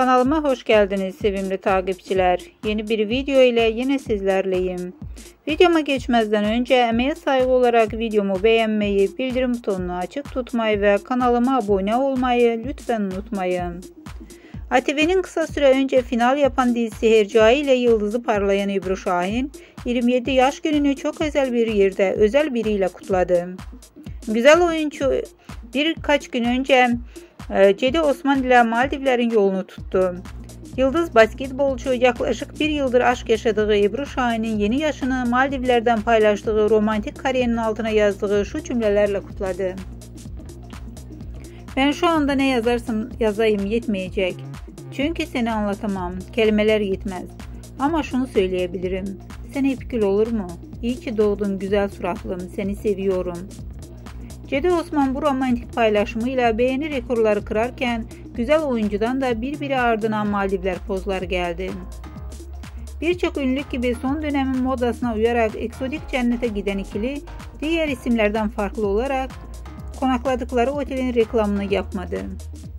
Kanalıma hoş geldiniz sevimli takipçiler. Yeni bir video ile yine sizlerleyim. Videoma geçmezden önce emeğe saygı olarak videomu beğenmeyi, bildirim butonunu açık tutmayı ve kanalıma abone olmayı lütfen unutmayın. ATV'nin kısa süre önce final yapan dizisi Hercai ile yıldızı parlayan Ebru Şahin, 27 yaş gününü çok özel bir yerde özel biriyle kutladı. Güzel oyuncu birkaç gün önce Cedi Osman ile Maldivlerin yolunu tuttu. Yıldız basketbolcu yaklaşık bir yıldır aşk yaşadığı Ebru Şahin'in yeni yaşını Maldivler'den paylaştığı romantik kariyerinin altına yazdığı şu cümlelerle kutladı. "Ben şu anda ne yazarsam yazayım yetmeyecek. Çünkü seni anlatamam, kelimeler yetmez. Ama şunu söyleyebilirim. Sen hep gül olur mu? İyi ki doğdun güzel suratlım, seni seviyorum." Cedi Osman bu romantik paylaşımıyla beğeni rekorları kırarken güzel oyuncudan da birbiri ardına Maldivler pozları geldi. Birçok ünlü gibi son dönemin modasına uyarak eksotik cennete giden ikili diğer isimlerden farklı olarak konakladıkları otelin reklamını yapmadı.